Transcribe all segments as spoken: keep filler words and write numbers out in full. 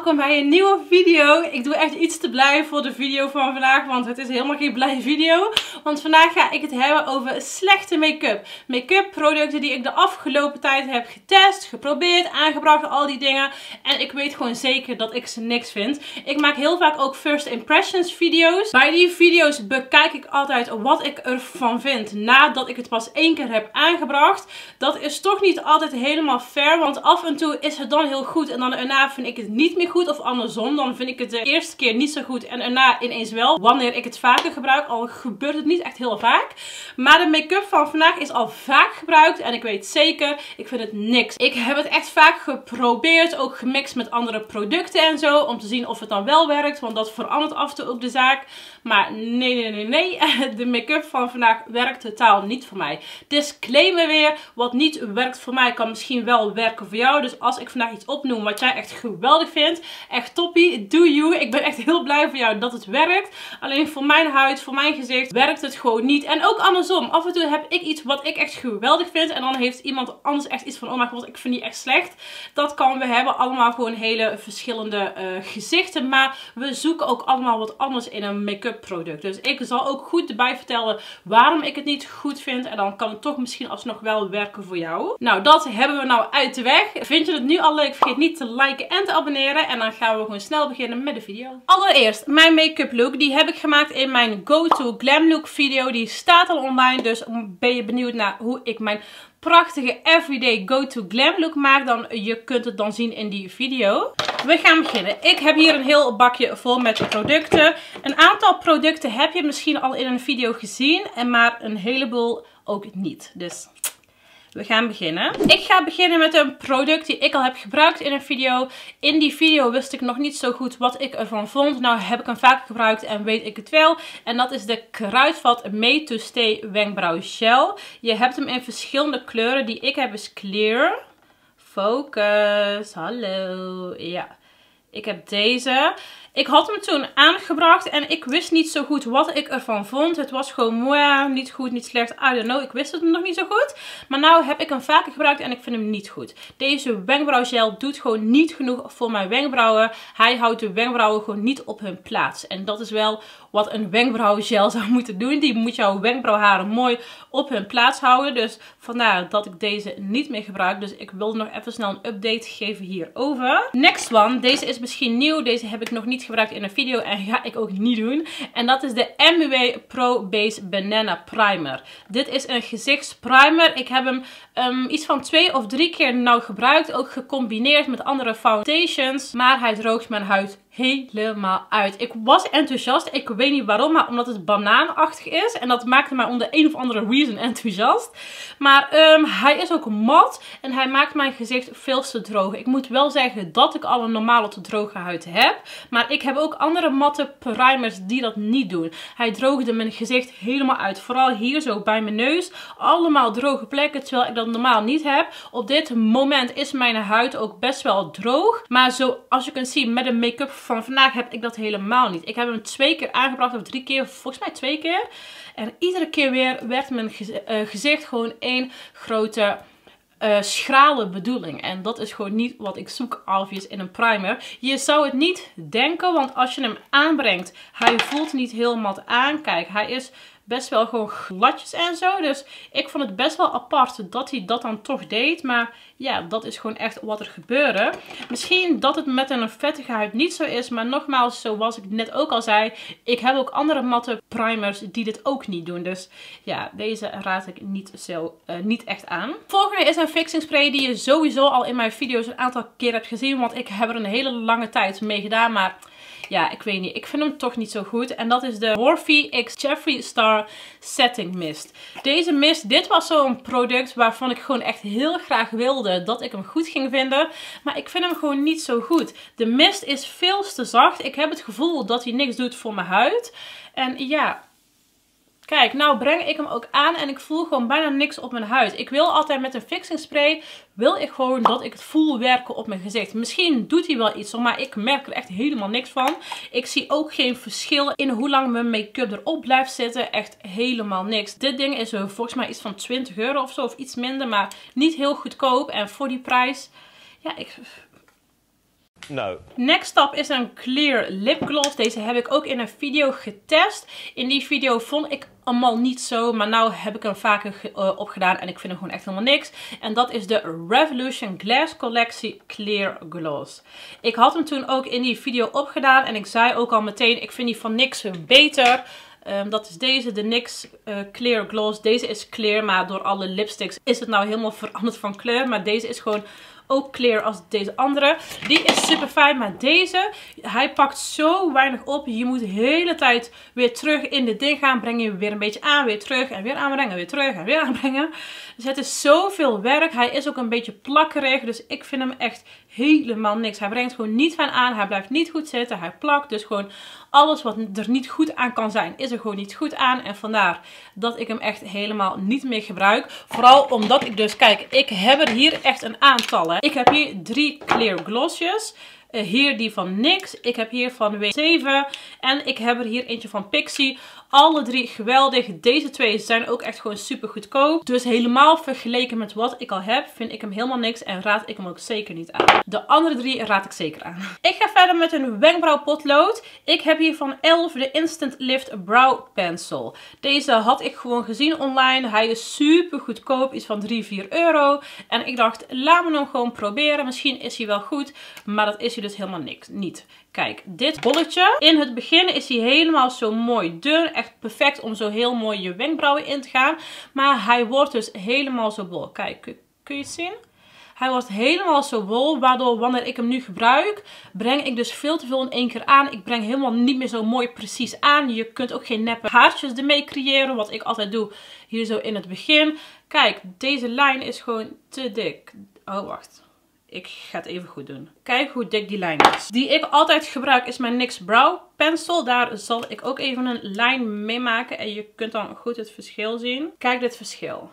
welkom bij een nieuwe video. Ik doe echt iets te blij voor de video van vandaag, want het is helemaal geen blije video. Want vandaag ga ik het hebben over slechte make-up. Make-up producten die ik de afgelopen tijd heb getest, geprobeerd, aangebracht, al die dingen. En ik weet gewoon zeker dat ik ze niks vind. Ik maak heel vaak ook first impressions video's. Bij die video's bekijk ik altijd wat ik ervan vind nadat ik het pas één keer heb aangebracht. Dat is toch niet altijd helemaal fair, want af en toe is het dan heel goed en dan daarna vind ik het niet meer goed. Of andersom, dan vind ik het de eerste keer niet zo goed en daarna ineens wel. Wanneer ik het vaker gebruik, al gebeurt het niet echt heel vaak. Maar de make-up van vandaag is al vaak gebruikt en ik weet zeker, ik vind het niks. Ik heb het echt vaak geprobeerd, ook gemixt met andere producten en zo, om te zien of het dan wel werkt, want dat verandert af en toe ook de zaak. Maar nee, nee, nee, nee, de make-up van vandaag werkt totaal niet voor mij. Disclaimer weer, wat niet werkt voor mij kan misschien wel werken voor jou. Dus als ik vandaag iets opnoem wat jij echt geweldig vindt, echt toppie, do you. Ik ben echt heel blij voor jou dat het werkt. Alleen voor mijn huid, voor mijn gezicht werkt het gewoon niet. En ook andersom, af en toe heb ik iets wat ik echt geweldig vind en dan heeft iemand anders echt iets van, oh mijn god, ik vind die echt slecht. Dat kan, we hebben allemaal gewoon hele verschillende uh, gezichten, maar we zoeken ook allemaal wat anders in een make-up product. Dus ik zal ook goed erbij vertellen waarom ik het niet goed vind en dan kan het toch misschien alsnog wel werken voor jou. Nou, dat hebben we nou uit de weg. Vind je het nu al leuk? Vergeet niet te liken en te abonneren en dan gaan we gewoon snel beginnen met de video. Allereerst, mijn make-up look, die heb ik gemaakt in mijn Go To Glam Look video. Die staat al online, dus ben je benieuwd naar hoe ik mijn prachtige everyday go to glam look maak, dan je kunt het dan zien in die video. We gaan beginnen. Ik heb hier een heel bakje vol met producten. Een aantal producten heb je misschien al in een video gezien, en maar een heleboel ook niet. Dus we gaan beginnen. Ik ga beginnen met een product die ik al heb gebruikt in een video. In die video wist ik nog niet zo goed wat ik ervan vond. Nou heb ik hem vaak gebruikt en weet ik het wel. En dat is de Kruidvat Made to Stay Wenkbrauw Gel. Je hebt hem in verschillende kleuren. Die ik heb is clear. Focus. Hallo. Ja. Ik heb deze. Ik had hem toen aangebracht en ik wist niet zo goed wat ik ervan vond. Het was gewoon mooi, niet goed, niet slecht. I don't know, ik wist het nog niet zo goed. Maar nu heb ik hem vaker gebruikt en ik vind hem niet goed. Deze wenkbrauwgel doet gewoon niet genoeg voor mijn wenkbrauwen. Hij houdt de wenkbrauwen gewoon niet op hun plaats. En dat is wel wat een wenkbrauwgel zou moeten doen. Die moet jouw wenkbrauwharen mooi op hun plaats houden. Dus vandaar dat ik deze niet meer gebruik. Dus ik wilde nog even snel een update geven hierover. Next one, deze is misschien nieuw. Deze heb ik nog niet gebruikt in een video en ga ik ook niet doen. En dat is de M U A Pro Base Banana Primer. Dit is een gezichtsprimer. Ik heb hem um, iets van twee of drie keer nou gebruikt. Ook gecombineerd met andere foundations. Maar hij droogt mijn huid helemaal uit. Ik was enthousiast. Ik weet niet waarom, maar omdat het banaanachtig is. En dat maakte mij om de een of andere reason enthousiast. Maar um, hij is ook mat. En hij maakt mijn gezicht veel te droog. Ik moet wel zeggen dat ik al een normale te droge huid heb. Maar ik heb ook andere matte primers die dat niet doen. Hij droogde mijn gezicht helemaal uit. Vooral hier zo bij mijn neus. Allemaal droge plekken, terwijl ik dat normaal niet heb. Op dit moment is mijn huid ook best wel droog. Maar zoals je kunt zien met de make-up van vandaag heb ik dat helemaal niet. Ik heb hem twee keer aangebracht of drie keer. Volgens mij twee keer. En iedere keer weer werd mijn gezicht gewoon één grote Uh, schrale bedoeling. En dat is gewoon niet wat ik zoek, obvious, in een primer. Je zou het niet denken, want als je hem aanbrengt, hij voelt niet heel mat aan. Kijk, hij is best wel gewoon gladjes en zo. Dus ik vond het best wel apart dat hij dat dan toch deed. Maar ja, dat is gewoon echt wat er gebeurde. Misschien dat het met een vettige huid niet zo is. Maar nogmaals, zoals ik net ook al zei, ik heb ook andere matte primers die dit ook niet doen. Dus ja, deze raad ik niet, zo, uh, niet echt aan. Volgende is een fixing spray die je sowieso al in mijn video's een aantal keer hebt gezien. Want ik heb er een hele lange tijd mee gedaan. Maar ja, ik weet niet. Ik vind hem toch niet zo goed. En dat is de Morphe X Jeffree Star Setting Mist. Deze mist, dit was zo'n product waarvan ik gewoon echt heel graag wilde dat ik hem goed ging vinden. Maar ik vind hem gewoon niet zo goed. De mist is veel te zacht. Ik heb het gevoel dat hij niks doet voor mijn huid. En ja, kijk, nou breng ik hem ook aan en ik voel gewoon bijna niks op mijn huid. Ik wil altijd met een fixing spray, wil ik gewoon dat ik het voel werken op mijn gezicht. Misschien doet hij wel iets, maar ik merk er echt helemaal niks van. Ik zie ook geen verschil in hoe lang mijn make-up erop blijft zitten. Echt helemaal niks. Dit ding is volgens mij iets van twintig euro of zo, of iets minder, maar niet heel goedkoop. En voor die prijs, ja, ik... No. Next up is een clear lipgloss. Deze heb ik ook in een video getest. In die video vond ik allemaal niet zo, maar nou heb ik hem vaker uh, opgedaan en ik vind hem gewoon echt helemaal niks. En dat is de Revolution Glass Collectie Clear Gloss. Ik had hem toen ook in die video opgedaan en ik zei ook al meteen, ik vind die van N Y X beter. Um, dat is deze, de N Y X uh, Clear Gloss. Deze is clear, maar door alle lipsticks is het nou helemaal veranderd van kleur. Maar deze is gewoon ook clear als deze andere. Die is super fijn, maar deze, hij pakt zo weinig op. Je moet de hele tijd weer terug in dit ding gaan. Breng je weer een beetje aan, weer terug en weer aanbrengen, weer terug en weer aanbrengen. Dus het is zoveel werk. Hij is ook een beetje plakkerig, dus ik vind hem echt helemaal niks. Hij brengt gewoon niet fijn aan, hij blijft niet goed zitten, hij plakt. Dus gewoon alles wat er niet goed aan kan zijn, is er gewoon niet goed aan. En vandaar dat ik hem echt helemaal niet meer gebruik. Vooral omdat ik dus, kijk, ik heb er hier echt een aantal. Hè. Ik heb hier drie clear glossjes. Uh, hier die van N Y X. Ik heb hier van W zeven. En ik heb er hier eentje van Pixi. Alle drie geweldig. Deze twee zijn ook echt gewoon super goedkoop. Dus helemaal vergeleken met wat ik al heb, vind ik hem helemaal niks. En raad ik hem ook zeker niet aan. De andere drie raad ik zeker aan. Ik ga verder met een wenkbrauwpotlood. Ik heb hier van Elf de Instant Lift Brow Pencil. Deze had ik gewoon gezien online. Hij is super goedkoop. Iets van drie, vier euro. En ik dacht, laat me hem gewoon proberen. Misschien is hij wel goed. Maar dat is hij dus helemaal niks. Niet. Kijk, dit bolletje. In het begin is hij helemaal zo mooi dun. Echt perfect om zo heel mooi je wenkbrauwen in te gaan. Maar hij wordt dus helemaal zo bol. Kijk, kun je het zien? Hij wordt helemaal zo bol, waardoor wanneer ik hem nu gebruik, breng ik dus veel te veel in één keer aan. Ik breng helemaal niet meer zo mooi precies aan. Je kunt ook geen neppe haartjes ermee creëren, wat ik altijd doe hier zo in het begin. Kijk, deze lijn is gewoon te dik. Oh, wacht. Ik ga het even goed doen. Kijk hoe dik die lijn is. Die ik altijd gebruik is mijn N Y X Brow Pencil. Daar zal ik ook even een lijn mee maken. En je kunt dan goed het verschil zien. Kijk dit verschil.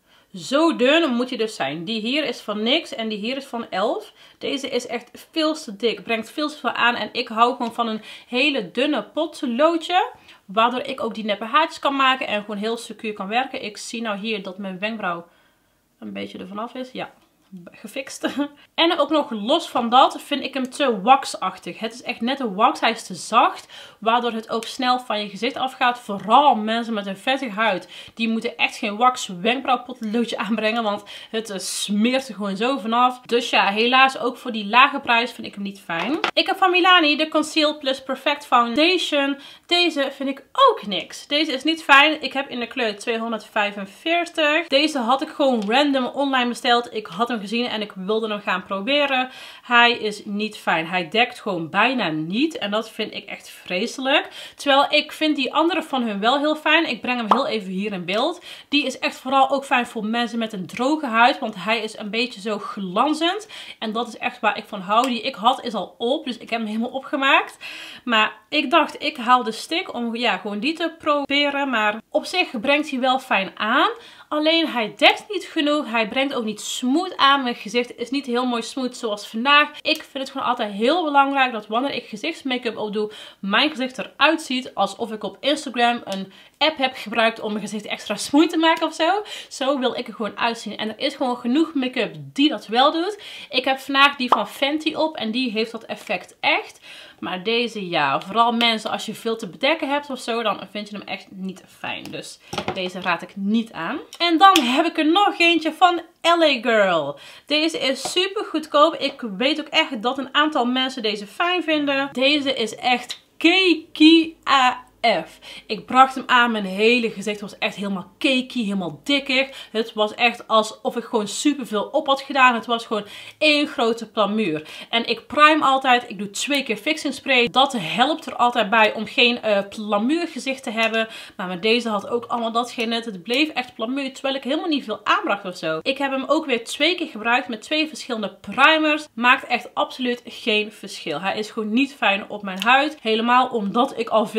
Zo dun moet je dus zijn. Die hier is van N Y X en die hier is van Elf. Deze is echt veel te dik. Brengt veel te veel aan. En ik hou gewoon van een hele dunne potloodje. Waardoor ik ook die neppe haartjes kan maken. En gewoon heel secuur kan werken. Ik zie nou hier dat mijn wenkbrauw een beetje ervan af is. Ja. Gefixt. En ook nog los van dat vind ik hem te waxachtig. Het is echt net een wax. Hij is te zacht. Waardoor het ook snel van je gezicht afgaat. Vooral mensen met een vettige huid. Die moeten echt geen wax wenkbrauwpotloodje aanbrengen. Want het uh, smeert er gewoon zo vanaf. Dus ja, helaas ook voor die lage prijs vind ik hem niet fijn. Ik heb van Milani de Conceal Plus Perfect Foundation. Deze vind ik ook niks. Deze is niet fijn. Ik heb in de kleur tweehonderdvijfenveertig. Deze had ik gewoon random online besteld. Ik had hem gezien en ik wilde hem gaan proberen. Hij is niet fijn. Hij dekt gewoon bijna niet. En dat vind ik echt vreselijk. Terwijl ik vind die andere van hun wel heel fijn. Ik breng hem heel even hier in beeld. Die is echt vooral ook fijn voor mensen met een droge huid. Want hij is een beetje zo glanzend. En dat is echt waar ik van hou. Die ik had is al op. Dus ik heb hem helemaal opgemaakt. Maar ik dacht, ik haal de stick om ja, gewoon die te proberen. Maar op zich brengt hij wel fijn aan. Alleen hij dekt niet genoeg. Hij brengt ook niet smooth aan. Mijn gezicht is niet heel mooi smooth zoals vandaag. Ik vind het gewoon altijd heel belangrijk dat wanneer ik gezichtsmake-up opdoe, mijn gezicht eruit ziet alsof ik op Instagram een app heb gebruikt om mijn gezicht extra smooth te maken of zo. Zo wil ik er gewoon uitzien. En er is gewoon genoeg make-up die dat wel doet. Ik heb vandaag die van Fenty op en die heeft dat effect echt. Maar deze ja, vooral mensen als je veel te bedekken hebt of zo, dan vind je hem echt niet fijn. Dus deze raad ik niet aan. En dan heb ik er nog eentje van L A Girl. Deze is super goedkoop. Ik weet ook echt dat een aantal mensen deze fijn vinden. Deze is echt cakey A F. Ik bracht hem aan, mijn hele gezicht was echt helemaal cakey, helemaal dikker. Het was echt alsof ik gewoon super veel op had gedaan. Het was gewoon één grote plamuur. En ik prime altijd, ik doe twee keer fixing spray. Dat helpt er altijd bij om geen uh, plamuurgezicht te hebben. Maar met deze had ook allemaal dat geen net. Het bleef echt plamuur, terwijl ik helemaal niet veel aanbracht of zo. Ik heb hem ook weer twee keer gebruikt met twee verschillende primers. Maakt echt absoluut geen verschil. Hij is gewoon niet fijn op mijn huid. Helemaal omdat ik al veel make-up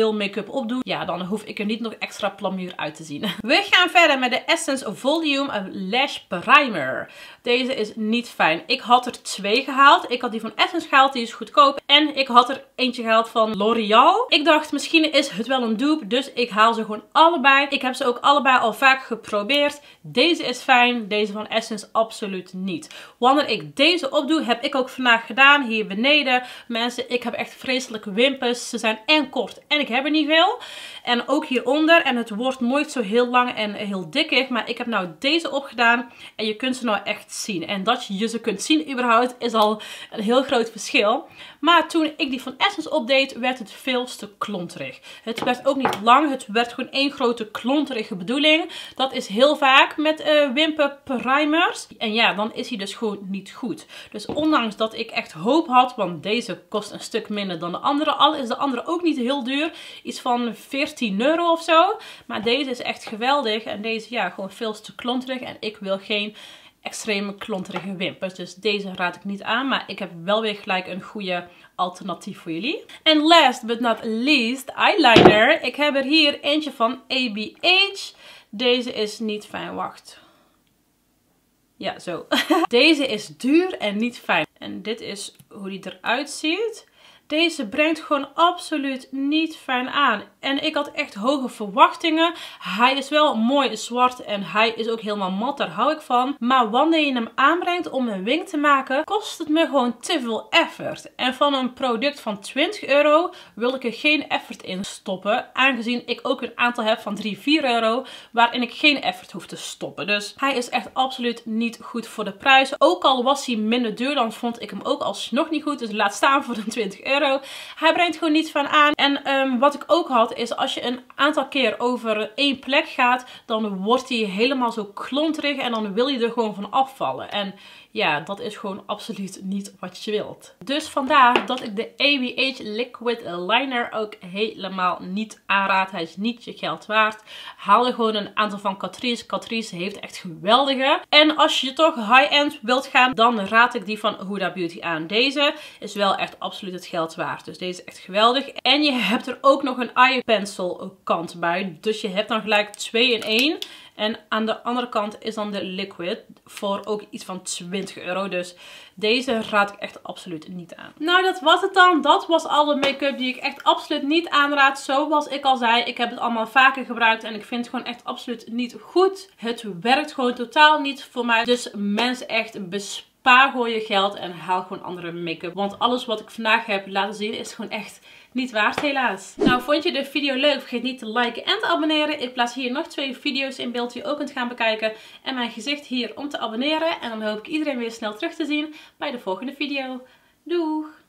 opdoe, ja, dan hoef ik er niet nog extra plamuur uit te zien. We gaan verder met de Essence Volume Lash Primer. Deze is niet fijn. Ik had er twee gehaald. Ik had die van Essence gehaald, die is goedkoop. En ik had er eentje gehaald van L'Oreal. Ik dacht, misschien is het wel een dupe, dus ik haal ze gewoon allebei. Ik heb ze ook allebei al vaak geprobeerd. Deze is fijn, deze van Essence absoluut niet. Wanneer ik deze opdoe, heb ik ook vandaag gedaan, hier beneden. Mensen, ik heb echt vreselijke wimpers. Ze zijn en kort en ik heb er niet veel. En ook hieronder. En het wordt nooit zo heel lang en heel dikkig. Maar ik heb nou deze opgedaan. En je kunt ze nou echt zien. En dat je ze kunt zien überhaupt is al een heel groot verschil. Maar toen ik die van Essence opdeed, werd het veel te klonterig. Het werd ook niet lang. Het werd gewoon één grote klonterige bedoeling. Dat is heel vaak met uh, wimperprimers. En ja, dan is hij dus gewoon niet goed. Dus ondanks dat ik echt hoop had, want deze kost een stuk minder dan de andere. Al is de andere ook niet heel duur. Iets van veertien euro of zo. Maar deze is echt geweldig. En deze, ja, gewoon veel te klonterig. En ik wil geen extreme klonterige wimpers. Dus deze raad ik niet aan. Maar ik heb wel weer gelijk een goede alternatief voor jullie. En last but not least, eyeliner. Ik heb er hier eentje van A B H. Deze is niet fijn. Wacht. Ja, zo. Deze is duur en niet fijn. En dit is hoe die eruit ziet. Deze brengt gewoon absoluut niet fijn aan. En ik had echt hoge verwachtingen. Hij is wel mooi zwart en hij is ook helemaal mat. Daar hou ik van. Maar wanneer je hem aanbrengt om een wing te maken, kost het me gewoon te veel effort. En van een product van twintig euro wil ik er geen effort in stoppen. Aangezien ik ook een aantal heb van drie, vier euro. Waarin ik geen effort hoef te stoppen. Dus hij is echt absoluut niet goed voor de prijs. Ook al was hij minder duur, dan vond ik hem ook alsnog niet goed. Dus laat staan voor de twintig euro. Hij brengt gewoon niet van aan. En um, wat ik ook had is als je een aantal keer over één plek gaat, dan wordt hij helemaal zo klonterig en dan wil je er gewoon van afvallen. En ja, dat is gewoon absoluut niet wat je wilt. Dus vandaar dat ik de A B H Liquid Liner ook helemaal niet aanraad. Hij is niet je geld waard. Haal er gewoon een aantal van Catrice. Catrice heeft echt geweldige. En als je toch high-end wilt gaan, dan raad ik die van Huda Beauty aan. Deze is wel echt absoluut het geld waard. Dus deze is echt geweldig. En je hebt er ook nog een eye pencil kant bij. Dus je hebt dan gelijk twee in één. En aan de andere kant is dan de liquid voor ook iets van twintig euro. Dus deze raad ik echt absoluut niet aan. Nou, dat was het dan. Dat was alle make-up die ik echt absoluut niet aanraad. Zoals ik al zei, ik heb het allemaal vaker gebruikt. En ik vind het gewoon echt absoluut niet goed. Het werkt gewoon totaal niet voor mij. Dus mensen echt besparen. Spaar gewoon je geld en haal gewoon andere make-up. Want alles wat ik vandaag heb laten zien is gewoon echt niet waard helaas. Nou, vond je de video leuk? Vergeet niet te liken en te abonneren. Ik plaats hier nog twee video's in beeld die je ook kunt gaan bekijken. En mijn gezicht hier om te abonneren. En dan hoop ik iedereen weer snel terug te zien bij de volgende video. Doeg!